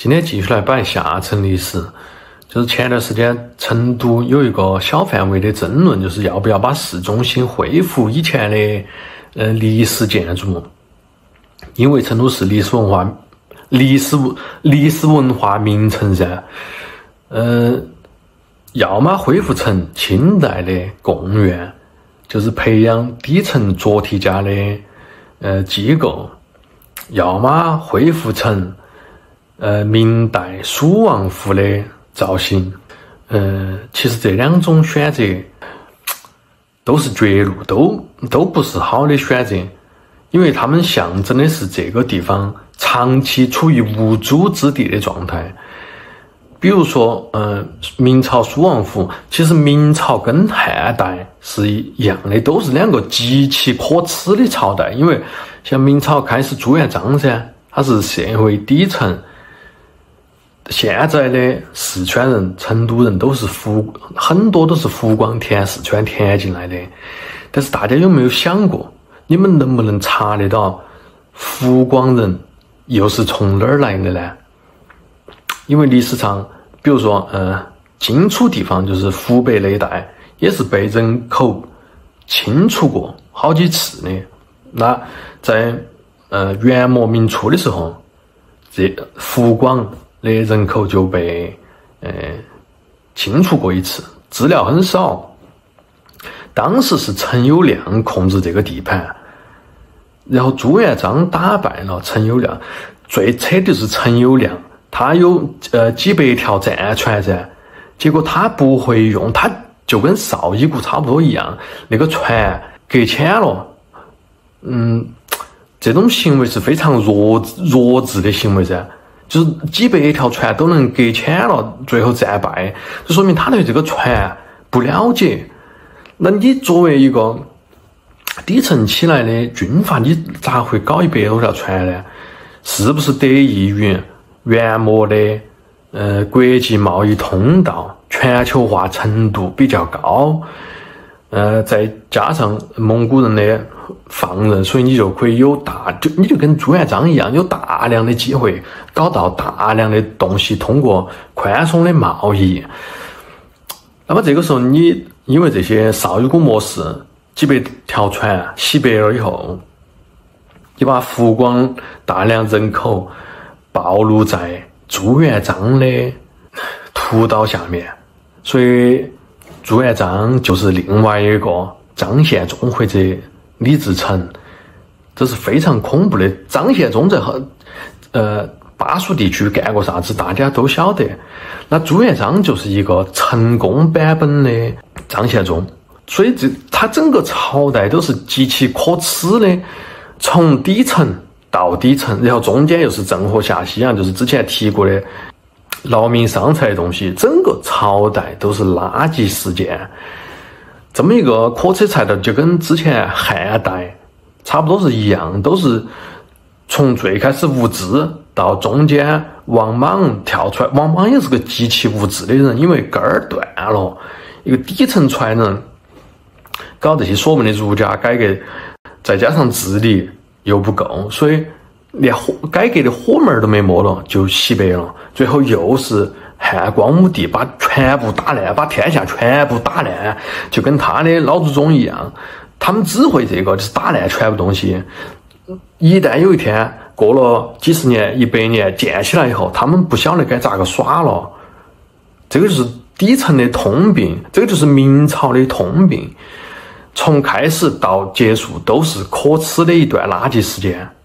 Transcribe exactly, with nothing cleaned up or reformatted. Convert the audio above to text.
今天继续来摆下沉历史。就是前段时间成都有一个小范围的争论，就是要不要把市中心恢复以前的呃历史建筑，因为成都是历史文化历史历史文化名城噻，呃，要么恢复成清代的贡院，就是培养底层做题家的呃机构，要么恢复成呃明代蜀王府的造型。呃，其实这两种选择都是绝路，都都不是好的选择，因为他们象征的是这个地方长期处于无主之地的状态。比如说，呃，明朝蜀王府，其实明朝跟汉代是一样的，都是两个极其可耻的朝代。因为像明朝开始朱元璋噻，他是社会底层。现在的四川人、成都人都是湖，很多都是湖广填、四川填进来的。但是大家有没有想过，你们能不能查得到湖广人又是从哪儿来的呢？因为历史上，比如说，呃，荆楚地方就是湖北那一带，也是被人口清除过好几次的。那在呃元末明初的时候，这湖广的人口就被呃清除过一次，资料很少。当时是陈友谅控制这个地盘，然后朱元璋打败了陈友谅。最扯的就是陈友谅，他有呃几百条战船噻，结果他不会用，他就跟绍伊古差不多一样，那个船搁浅了。嗯，这种行为是非常弱弱智的行为噻。就是几百条船都能搁浅了，最后战败，就说明他对这个船不了解。那你作为一个底层起来的军阀，你咋会搞一百多条船呢？是不是得益于元末的呃国际贸易通道全球化程度比较高？呃，再加上蒙古人的放任，所以你就可以有大，就你就跟朱元璋一样，有大量的机会搞到大量的东西，通过宽松的贸易。那么这个时候，你因为这些绍伊古模式，几百条船洗白了以后，你把湖广大量人口暴露在朱元璋的屠刀下面，所以朱元璋就是另外一个张献忠或者李自成，这是非常恐怖的。张献忠在呃巴蜀地区干过啥子，大家都晓得。那朱元璋就是一个成功版本的张献忠，所以这他整个朝代都是极其可耻的，从底层到底层，然后中间又是郑和下西洋，就是之前提过的劳民伤财的东西，整个朝代都是垃圾事件。这么一个可耻朝代，就跟之前汉代差不多是一样，都是从最开始无知到中间王莽跳出来。王莽也是个极其无知的人，因为根儿断了，一个底层出来人搞这些所谓的儒家改革，再加上治理又不够，所以连改革的火门都没摸了就洗白了。最后又是汉光武帝把全部打烂，把天下全部打烂，就跟他的老祖宗一样，他们只会这个，就是打烂全部东西。一旦有一天过了几十年、一百年建起来以后，他们不晓得该咋个耍了。这个就是底层的通病，这个就是明朝的通病，从开始到结束都是可耻的一段垃圾时间。